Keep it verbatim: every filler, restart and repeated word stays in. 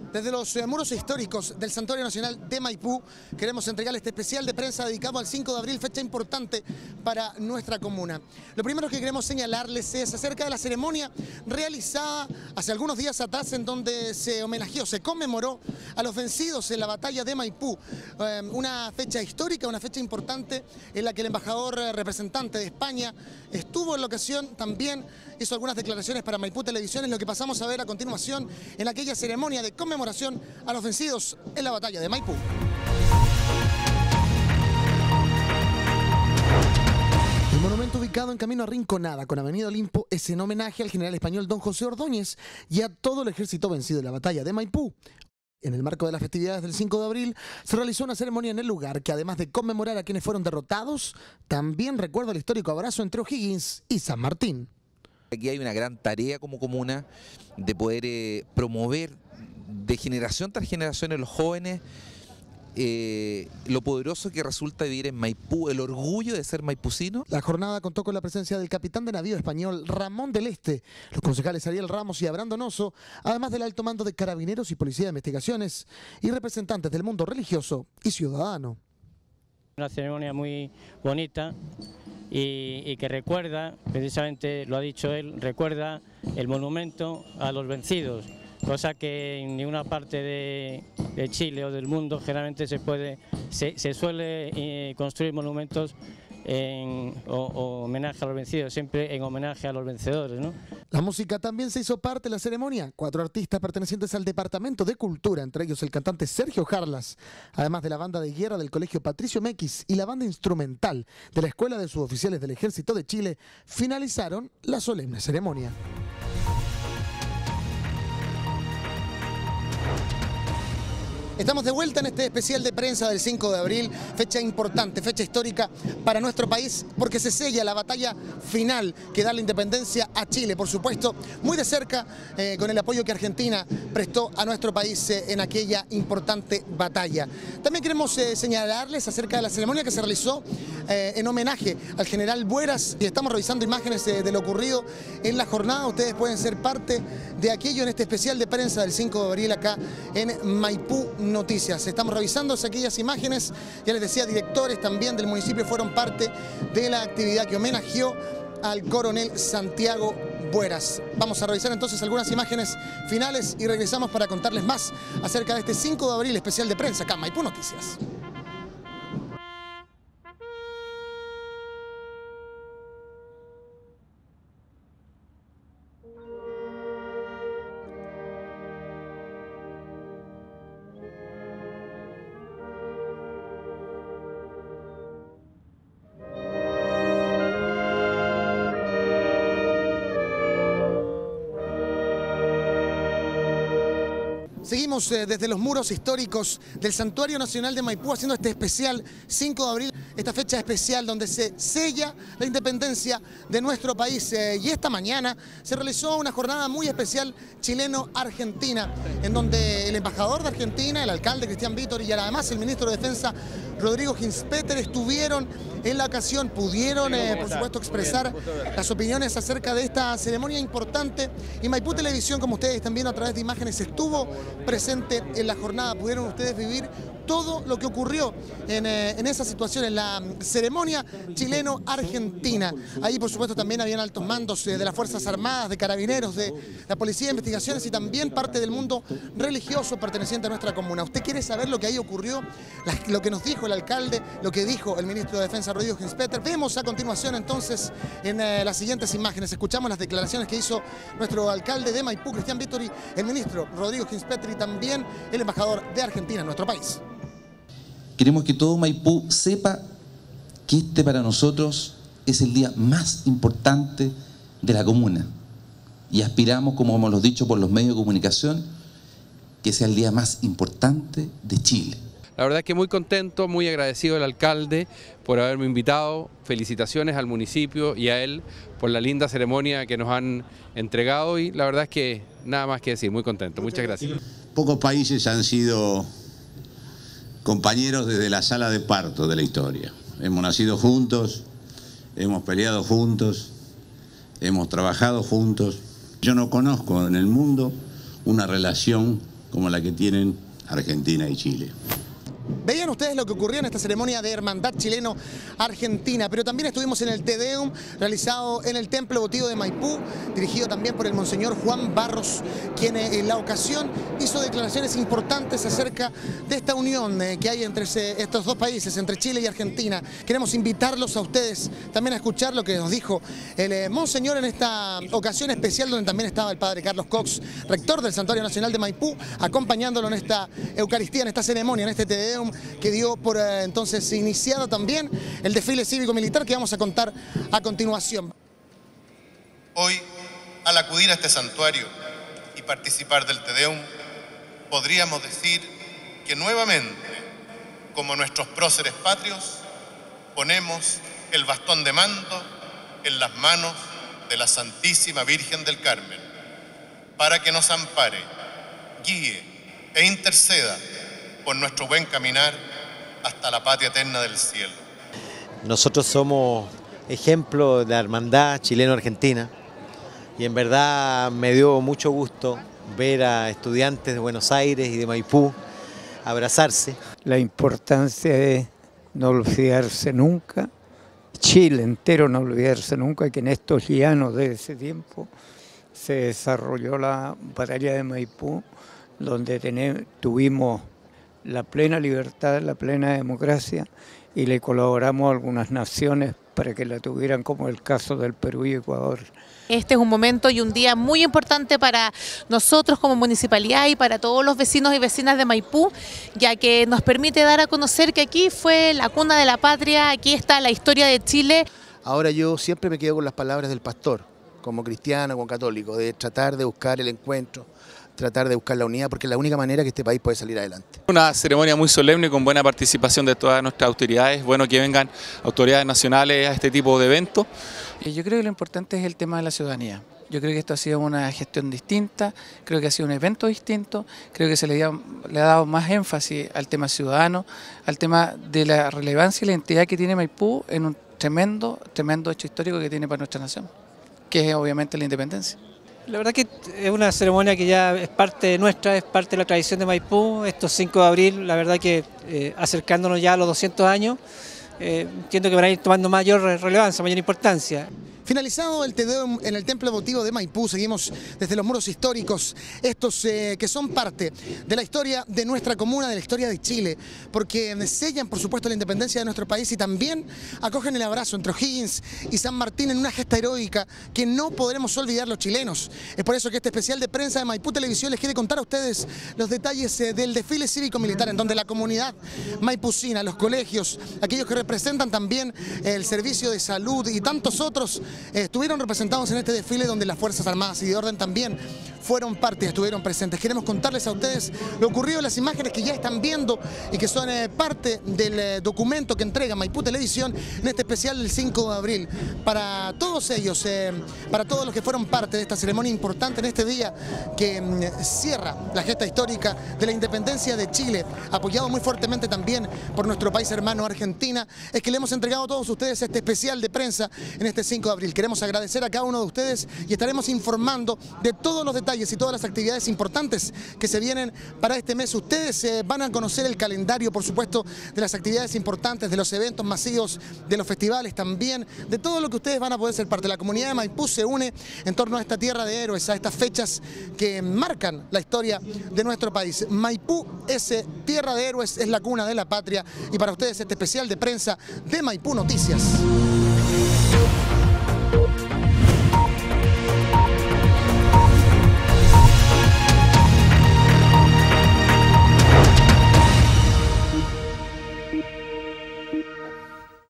Desde los eh, muros históricos del Santuario Nacional de Maipú queremos entregar este especial de prensa dedicado al cinco de abril, fecha importante para nuestra comuna. Lo primero que queremos señalarles es acerca de la ceremonia realizada hace algunos días atrás, en donde se homenajeó, se conmemoró a los vencidos en la batalla de Maipú. Eh, una fecha histórica, una fecha importante en la que el embajador eh, representante de España estuvo en la ocasión, también hizo algunas declaraciones para Maipú Televisión, es lo que pasamos a ver a continuación en aquella ceremonia de conmemoración a los vencidos en la batalla de Maipú. El monumento ubicado en camino a Rinconada con Avenida Olimpo es en homenaje al general español don José Ordóñez y a todo el ejército vencido en la batalla de Maipú. En el marco de las festividades del cinco de abril se realizó una ceremonia en el lugar que, además de conmemorar a quienes fueron derrotados, también recuerda el histórico abrazo entre O'Higgins y San Martín. Aquí hay una gran tarea como comuna de poder eh, promover de generación tras generación en los jóvenes eh, lo poderoso que resulta vivir en Maipú, el orgullo de ser maipucino. La jornada contó con la presencia del capitán de navío español Ramón del Este, los concejales Ariel Ramos y Abraham Donoso, además del alto mando de Carabineros y Policía de Investigaciones y representantes del mundo religioso y ciudadano. Una ceremonia muy bonita y, y que recuerda, precisamente lo ha dicho él, recuerda el monumento a los vencidos, cosa que en ninguna parte de, de Chile o del mundo generalmente se puede, se, se suele eh, construir monumentos en, o, o homenaje a los vencidos, siempre en homenaje a los vencedores, ¿no? La música también se hizo parte de la ceremonia. Cuatro artistas pertenecientes al Departamento de Cultura, entre ellos el cantante Sergio Jarlas, además de la banda de guerra del Colegio Patricio Mequis y la banda instrumental de la Escuela de Suboficiales del Ejército de Chile, finalizaron la solemne ceremonia. Estamos de vuelta en este especial de prensa del cinco de abril, fecha importante, fecha histórica para nuestro país, porque se sella la batalla final que da la independencia a Chile, por supuesto, muy de cerca eh, con el apoyo que Argentina prestó a nuestro país eh, en aquella importante batalla. También queremos eh, señalarles acerca de la ceremonia que se realizó eh, en homenaje al general Bueras, y estamos revisando imágenes eh, de lo ocurrido en la jornada. Ustedes pueden ser parte de aquello en este especial de prensa del cinco de abril acá en Maipú Noticias. Estamos revisando aquellas imágenes, ya les decía, directores también del municipio fueron parte de la actividad que homenajeó al coronel Santiago Bueras. Vamos a revisar entonces algunas imágenes finales y regresamos para contarles más acerca de este cinco de abril especial de prensa acá en Maipú Noticias. Seguimos eh, desde los muros históricos del Santuario Nacional de Maipú haciendo este especial cinco de abril, esta fecha especial donde se sella la independencia de nuestro país. Eh, y esta mañana se realizó una jornada muy especial chileno-argentina, en donde el embajador de Argentina, el alcalde Cristian Vítor y además el ministro de Defensa Rodrigo Ginspeter estuvieron en la ocasión, pudieron eh, por supuesto expresar las opiniones acerca de esta ceremonia importante, y Maipú Televisión, como ustedes están viendo a través de imágenes, estuvo presente en la jornada. Pudieron ustedes vivir todo lo que ocurrió en, eh, en esa situación, en la ceremonia chileno-argentina. Ahí, por supuesto, también habían altos mandos eh, de las Fuerzas Armadas, de Carabineros, de la Policía de Investigaciones y también parte del mundo religioso perteneciente a nuestra comuna. ¿Usted quiere saber lo que ahí ocurrió? La, lo que nos dijo el alcalde, lo que dijo el ministro de Defensa Rodrigo Ginspeter. Vemos a continuación entonces en eh, las siguientes imágenes. Escuchamos las declaraciones que hizo nuestro alcalde de Maipú, Cristian Vítor, y el ministro Rodrigo Ginspeter y también el embajador de Argentina en nuestro país. Queremos que todo Maipú sepa que este para nosotros es el día más importante de la comuna y aspiramos, como hemos lo dicho por los medios de comunicación, que sea el día más importante de Chile. La verdad es que muy contento, muy agradecido al alcalde por haberme invitado. Felicitaciones al municipio y a él por la linda ceremonia que nos han entregado, y la verdad es que nada más que decir, muy contento. Muchas gracias. Pocos países han sido compañeros desde la sala de parto de la historia. Hemos nacido juntos, hemos peleado juntos, hemos trabajado juntos. Yo no conozco en el mundo una relación como la que tienen Argentina y Chile. Veían ustedes lo que ocurrió en esta ceremonia de hermandad chileno-argentina, pero también estuvimos en el Te Deum realizado en el Templo Votivo de Maipú, dirigido también por el Monseñor Juan Barros, quien en la ocasión hizo declaraciones importantes acerca de esta unión que hay entre estos dos países, entre Chile y Argentina. Queremos invitarlos a ustedes también a escuchar lo que nos dijo el Monseñor en esta ocasión especial, donde también estaba el Padre Carlos Cox, rector del Santuario Nacional de Maipú, acompañándolo en esta Eucaristía, en esta ceremonia, en este Te Deum, que dio por eh, entonces iniciado también el desfile cívico-militar que vamos a contar a continuación. Hoy, al acudir a este santuario y participar del Te Deum, podríamos decir que nuevamente, como nuestros próceres patrios, ponemos el bastón de mando en las manos de la Santísima Virgen del Carmen, para que nos ampare, guíe e interceda por nuestro buen caminar hasta la patria eterna del cielo. Nosotros somos ejemplo de la hermandad chileno-argentina y en verdad me dio mucho gusto ver a estudiantes de Buenos Aires y de Maipú abrazarse. La importancia de no olvidarse nunca, Chile entero no olvidarse nunca, que en estos llanos de ese tiempo se desarrolló la batalla de Maipú, donde tenemos, tuvimos la plena libertad, la plena democracia, y le colaboramos a algunas naciones para que la tuvieran, como el caso del Perú y Ecuador. Este es un momento y un día muy importante para nosotros como municipalidad y para todos los vecinos y vecinas de Maipú, ya que nos permite dar a conocer que aquí fue la cuna de la patria, aquí está la historia de Chile. Ahora yo siempre me quedo con las palabras del pastor, como cristiano, como católico, de tratar de buscar el encuentro, tratar de buscar la unidad, porque es la única manera que este país puede salir adelante. Una ceremonia muy solemne con buena participación de todas nuestras autoridades. Bueno que vengan autoridades nacionales a este tipo de eventos. Yo creo que lo importante es el tema de la ciudadanía. Yo creo que esto ha sido una gestión distinta, creo que ha sido un evento distinto, creo que se le ha, le ha dado más énfasis al tema ciudadano, al tema de la relevancia y la identidad que tiene Maipú en un tremendo, tremendo hecho histórico que tiene para nuestra nación, que es obviamente la independencia. La verdad que es una ceremonia que ya es parte nuestra, es parte de la tradición de Maipú. Estos cinco de abril, la verdad que eh, acercándonos ya a los doscientos años, eh, entiendo que van a ir tomando mayor relevancia, mayor importancia. Finalizado el Te Deum en el Templo Votivo de Maipú, seguimos desde los muros históricos, estos eh, que son parte de la historia de nuestra comuna, de la historia de Chile, porque sellan por supuesto la independencia de nuestro país y también acogen el abrazo entre O'Higgins y San Martín en una gesta heroica que no podremos olvidar los chilenos. Es por eso que este especial de prensa de Maipú Televisión les quiere contar a ustedes los detalles eh, del desfile cívico-militar, en donde la comunidad maipucina, los colegios, aquellos que representan también el servicio de salud y tantos otros, Eh, estuvieron representados en este desfile, donde las Fuerzas Armadas y de Orden también fueron parte, estuvieron presentes. Queremos contarles a ustedes lo ocurrido, las imágenes que ya están viendo y que son eh, parte del eh, documento que entrega Maipú Televisión en este especial del cinco de abril. Para todos ellos, eh, para todos los que fueron parte de esta ceremonia importante en este día que mm, cierra la gesta histórica de la independencia de Chile, apoyado muy fuertemente también por nuestro país hermano Argentina, es que le hemos entregado a todos ustedes este especial de prensa en este cinco de abril. Queremos agradecer a cada uno de ustedes y estaremos informando de todos los detalles y todas las actividades importantes que se vienen para este mes. Ustedes eh, van a conocer el calendario, por supuesto, de las actividades importantes, de los eventos masivos, de los festivales también, de todo lo que ustedes van a poder ser parte. La comunidad de Maipú se une en torno a esta tierra de héroes, a estas fechas que marcan la historia de nuestro país. Maipú es eh, tierra de héroes, es la cuna de la patria, y para ustedes este especial de prensa de Maipú Noticias.